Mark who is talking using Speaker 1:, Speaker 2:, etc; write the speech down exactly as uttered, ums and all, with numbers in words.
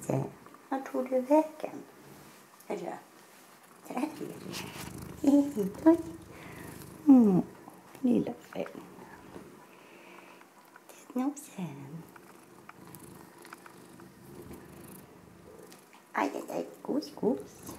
Speaker 1: inte. Vad tog du vägen? Hörru. Där är du. Oj. Mm. Lilla vän. Nosen. Aj, aj, aj. Gos, gos.